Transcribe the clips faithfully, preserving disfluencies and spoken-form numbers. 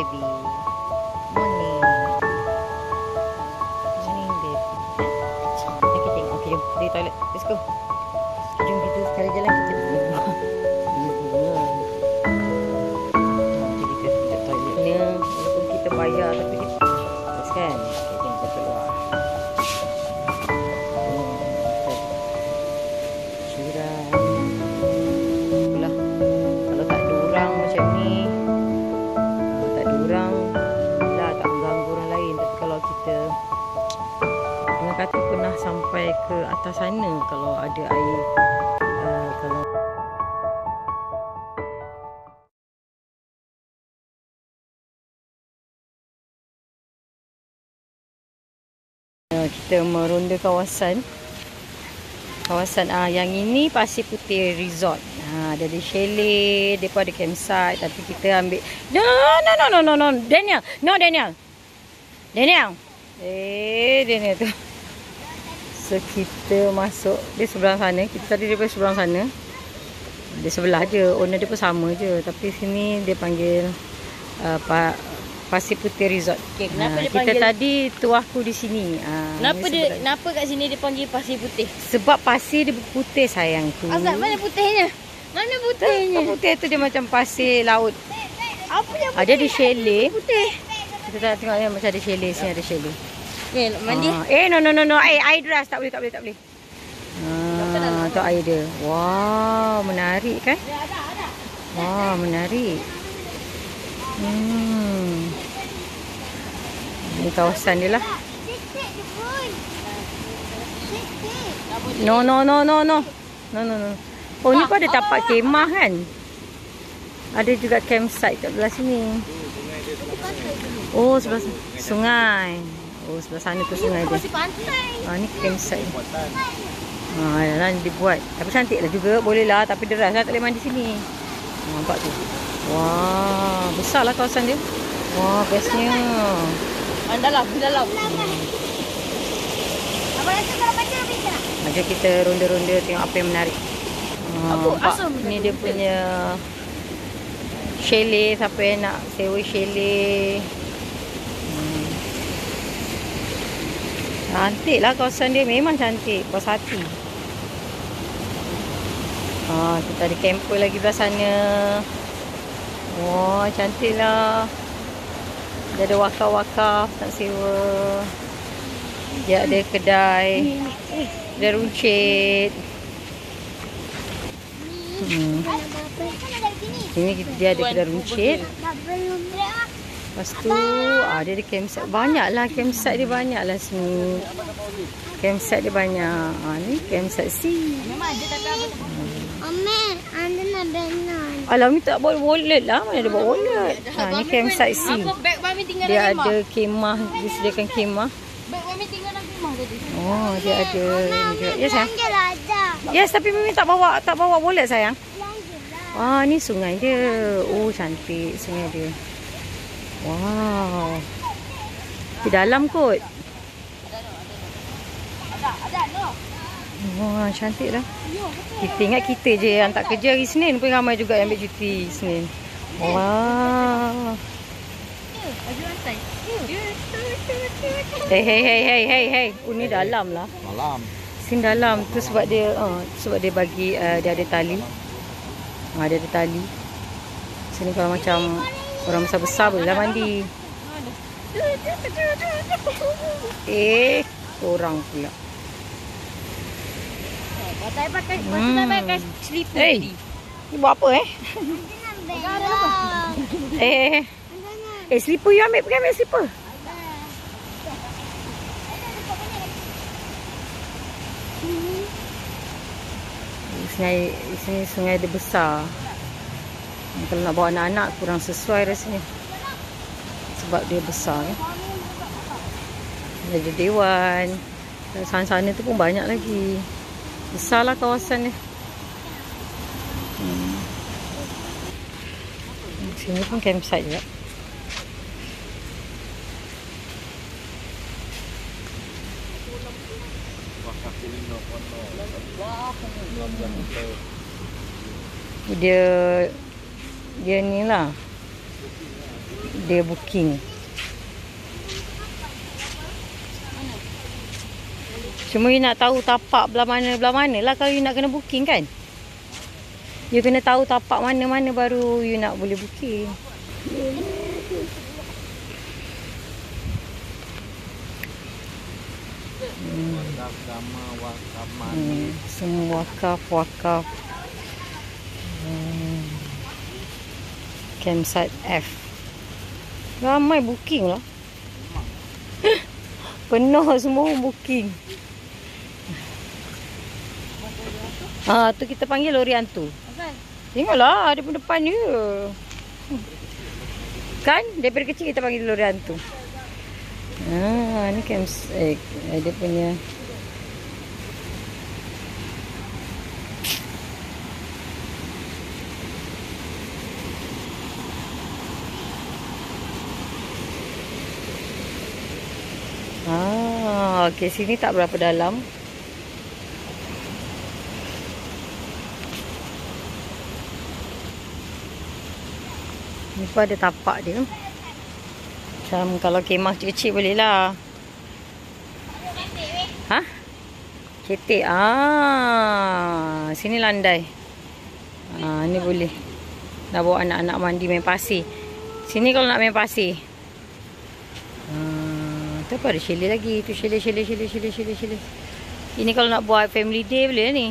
baby. Morning. Morning, baby. Okay, tengok. Okay, jom. Pergi toilet. Let's go. Jom kita sekali jalan kita duduk. Nanti kita duduk toilet ni. Walaupun kita bayar tapi kita terus kan. Okay, jom kita keluar. Curang. Itulah. Kalau tak ada orang macam ni, kalau tak ada orang, lah tak mengganggu orang lain. Tapi kalau kita dengan kata pernah sampai ke atas sana, kalau ada air, uh, kalau uh, kita meronda kawasan. Kawasan ah yang ini Pasir Putih Resort. Ha, ada di chalet, depa ada campsite, tapi kita ambil no no no no no no Daniel. No Daniel. Daniel. Eh Daniel tu. So kita masuk di sebelah sana. Kita tadi daripada sebelah sana. Di sebelah je, owner dia pun sama je, tapi sini dia panggil uh, Pak Pasir Putih Resort. Okay, kenapa ha, dia kita panggil tadi tuahku di sini. Ha, Kenapa dia kenapa kat sini dia panggil pasir putih? Sebab pasir dia putih sayangku. Azab, mana putihnya? Mana putihnya? Tak, putih tu dia macam pasir laut. Apa yang putih? Ada di chalet. Putih. Kita tak tengok ni macam ada chalet, sini ada chalet. Ni, mandi. Ah, eh no no no no. Eh air deras tak boleh tak boleh tak boleh. Ah, tu air dia. Wow, menarik kan? Ya, ada, ada. Wah, menarik. Hmm. Ini kawasan dia lah. No no no no no. No no no. Oh, ni pun ada tapak kemah kan? Ada juga campsite kat belah sini. Oh, sebelah sana. Sungai. Oh, sebelah sana tu sungai dia. Ah, ni campsite. Ah, dah dibuat. Tapi cantik lah juga. Boleh lah, tapi deras lah. Tak boleh mandi sini. Nampak tu. Wah, besar lah kawasan dia. Wah, bestnya. Ah, dalam, dalam. Apa rasa kalau baca bisa? Jom kita ronda-ronda tengok apa yang menarik. Ah, Apa? nampak? Asam. Ni dia punya chalet. Siapa yang nak sewa chalet. Hmm. Cantik lah kawasan dia. Memang cantik. Puas hati. Ah, kita ada camper lagi belah sana. Wah, cantik lah. Dia ada wakaf-wakaf nak sewa. Dia ada kedai. Dia runcit. Hmm. Ini kita, dia ada kedai runcit. Lepas tu ah, dia ada campsite. Banyak lah campsite dia, banyak lah sini. Campsite dia banyak. Ah, ni campsite C. Memang ada tapi apa tak. Ome, anda nak benar. Alah, ni tak bawa wallet lah. Mana ada bawa wallet? Ha, ni campsite C. Apa beg mami tinggal Dia dalam ada kemah. Disediakan kemah. Beg mami tinggal dalam rumah tadi. Oh, dia ada ni juga. Ya, sayang. Belanja lah ada. Yes, tapi Mimi tak bawa tak bawa wallet, sayang. Belanja lah. Ah, ni sungai dia. Oh, cantik sungai dia. Wow. Di dalam kot. Ada, ada no. Wah, cantik lah. Kita ingat kita je yang tak kerja hari Senin pun ramai juga yang ambil cuti Senin. Wah. Baju lantai. Hey, hey, hey, hey, hey, hey. Oh, ni dalam lah. Malam. Sini dalam tu sebab dia uh, sebab dia bagi uh, dia ada tali. Ha, dia ada tali. Sini kalau macam orang besar-besar boleh lah mandi. Eh, orang pula. Pakai pakai Hmm. pakai pakai slipper Hey, tadi. ni buat apa eh? Eh, eh slipper you ambil, pergi ambil slipper. Sungai, sini sungai dia besar. Kalau nak bawa anak-anak kurang sesuai rasanya. Sebab dia besar kan. Ada dewan. Sana-sana tu pun banyak lagi. Besarlah kawasan ni. Hmm. Sini pun campsite juga. Dia dia ni lah. dia booking. Cuma you nak tahu tapak belah mana belah mana lah kalau you nak kena booking kan. You kena tahu tapak mana-mana baru you nak boleh booking. Hmm. Hmm. Semua wakaf-wakaf. Hmm. Campsite F. Ramai booking lah. Penuh semua booking. Ah, tu kita panggil lori hantu. Tengoklah daripada depan dia. Kan? Daripada kecil kita panggil lori hantu. Ah, ni camp eh, dia punya. Ah, okey, sini tak berapa dalam. Ni pun ada tapak dia. Macam kalau kemah kecil-kecil boleh lah. Ha? Ketik. Ah, sini landai. Ah, ni boleh. Nak bawa anak-anak mandi main pasir. Sini kalau nak main pasir. Ah, tu apa ada chalet lagi. Tu chalet, chalet, chalet, chalet, chalet, chalet. Ini kalau nak buat family day boleh ni.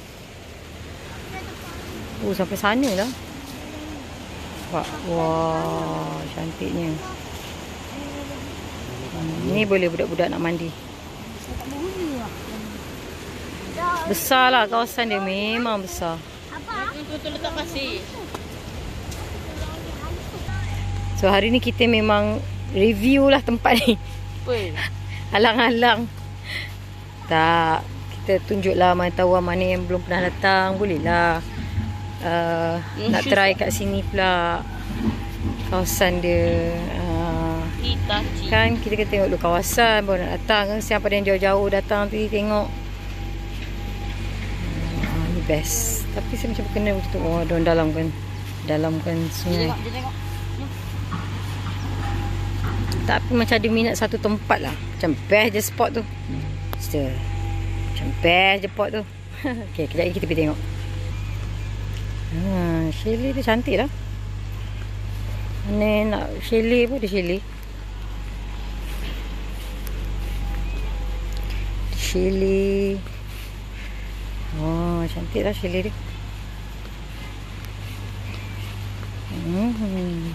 Oh, sampai sana lah. Wah, cantiknya. Hmm, ni boleh budak-budak nak mandi. Besar lah kawasan dia. Memang besar. Betul letak pasir. So hari ni kita memang review lah tempat ni. Alang-alang. Tak. Kita tunjuklah mana tahu mana yang belum pernah datang. Boleh lah. Uh, nak try kat sini pula kawasan dia. Uh, kan kita kena tengok dulu kawasan baru nak datang kan. Siapa yang jauh-jauh datang tu tengok. Uh, ni best. Tapi saya macam kena betul. Oh, dalam dalam kan. Dalam kan sungai. Dia tengok. Tapi macam ada minat satu tempat lah. Macam best je spot tu. Still. Macam best je spot tu. Okay, kejap lagi kita pergi tengok. Ha, chalet dia cantik lah. Mana nak chalet pun ada chalet. Chalet. Oh, cantik lah chalet dia. Hmm.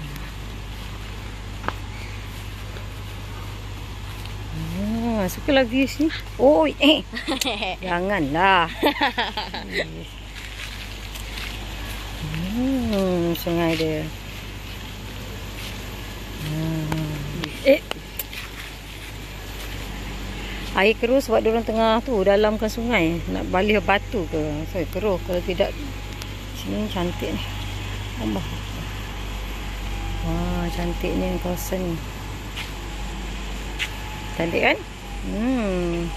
Ah, sukalah view sini. Oh, eh. Janganlah. Hmm, sungai dia. Hmm. Eh. Air keruh sebab diorang tengah tu dalamkan sungai. Nak balik batu ke. So, keruh. Kalau tidak, sini cantik ni. Allah. Wah, cantiknya kawasan ni. Cantik kan? Hmm.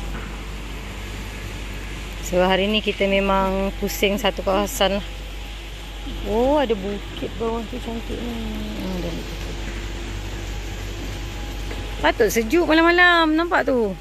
So, hari ni kita memang pusing satu kawasan lah. Oh, ada bukit bawah tu cantik ni. Ah, dah ni. Patut sejuk malam-malam. Nampak tu?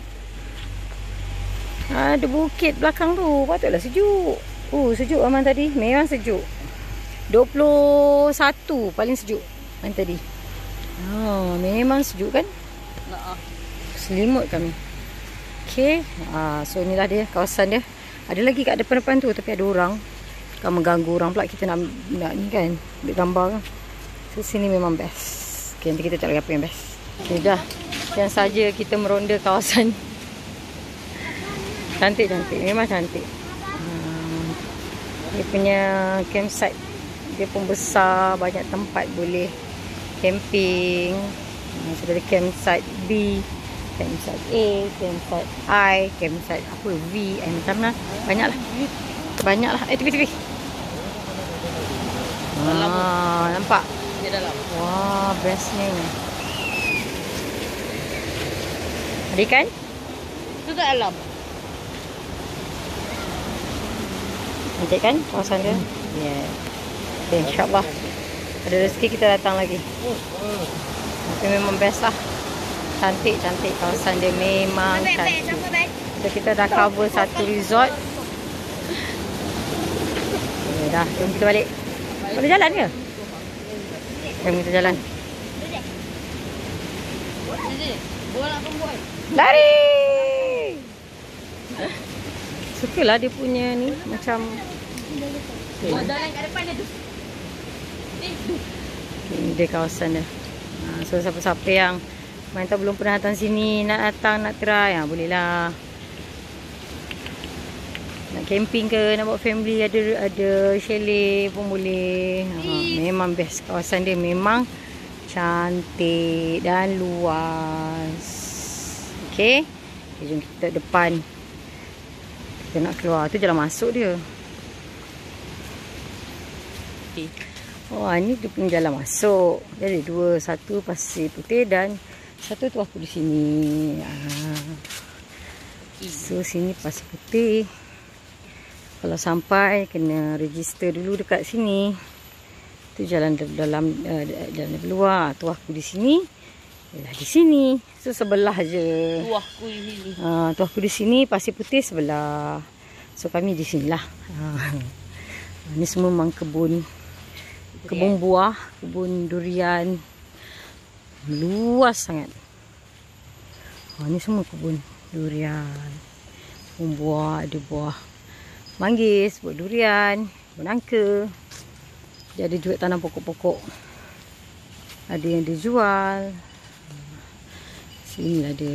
Ada bukit belakang tu. Patutlah sejuk. Oh, sejuk aman tadi. Memang sejuk. dua puluh satu paling sejuk aman tadi. Oh, memang sejuk kan? Nah. Selimut kami. Okay. Ah, so inilah dia kawasan dia. Ada lagi kat depan-depan tu tapi ada orang. Kan mengganggu orang pula kita nak, nak ni kan ambil gambar kan. So sini memang best. Okay, nanti kita cari apa yang best. Okay, dah. Sekian saja kita meronda kawasan. Cantik-cantik. Memang cantik. Hmm. Dia punya campsite. Dia pun besar. Banyak tempat boleh camping. Hmm, so ada campsite B, campsite A, campsite I, campsite apa V. Eh, macam mana. Banyak lah. Banyak lah. Eh, tepi-tepi. Ah, nampak? Dia dalam. Wah, bestnya. Ada ikan? Tu kat dalam. Cantik kan kawasan dia? Ya. Yeah. Okay, insyaAllah. Ada rezeki kita datang lagi. Tapi memang best lah. Cantik, cantik kawasan dia memang cantik. So, kita dah cover satu resort. Okay, dah, jom kita balik. Boleh jalan ke? Jom kita jalan. Lari! Sukalah dia punya ni macam Oh, jalan kat depan dia tu. ini dia kawasan dia. Ha, so siapa-siapa yang mana tahu belum pernah datang sini, nak datang, nak try, ha, boleh lah. Nak camping ke, nak bawa family, ada ada chalet pun boleh. Ha, memang best kawasan dia, memang cantik dan luas. Okey. Okay, jom kita depan. Kita nak keluar. Tu jalan masuk dia. Okay. Oh, ni dia punya jalan masuk. Dia ada dua. Satu pasir putih dan satu tu aku di sini. Ah. So, sini pasir putih. Kalau sampai, kena register dulu dekat sini. Tu jalan dalam, uh, jalan luar. Tu aku di sini. Yalah di sini. So, sebelah je. Tu aku di sini. Uh, tu aku di sini. Pasir putih sebelah. So, kami di sinilah. Uh. Ni semua memang kebun. Kebun buah. Kebun durian. Luas sangat. Uh, ni semua kebun durian. Kebun buah. Ada buah manggis. Buah durian. Buah nangka. Dia ada juga tanam pokok-pokok. Ada yang dijual. Sini ada.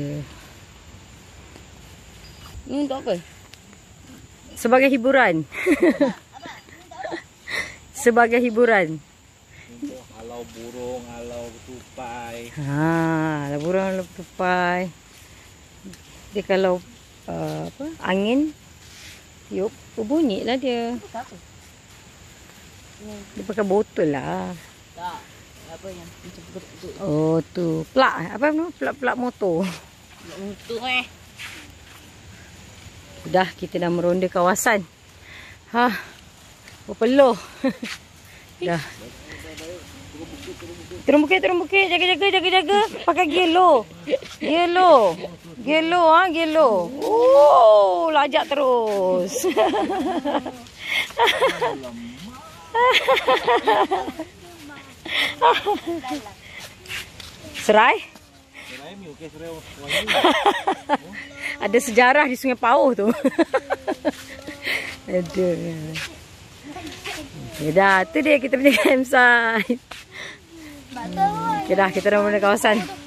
Ni untuk apa? Sebagai hiburan. Sebagai hiburan. Untuk halau burung, halau tupai. Ha, halau burung, halau tupai. Dia kalau uh, apa, angin tiup, berbunyi lah dia. Apa? Dia pakai botol lah. Tak. Apa yang macam betul. Oh tu, plug. Apa nama? Plug-plug motor. Untuk eh. Dah, kita dah meronda kawasan. Ha. Berpeluh. Dah. Turun bukit, turun bukit. Jaga-jaga, jaga-jaga. Pakai gear low. Gear low. Gear low, ha, gear low. Oh, lajak terus. Serai? Serai mi okey serai. Ada sejarah di Sungai Pauh tu. Ada. Okay, dah, tu dia kita punya campsite. Okay, dah, kita dah mula kawasan.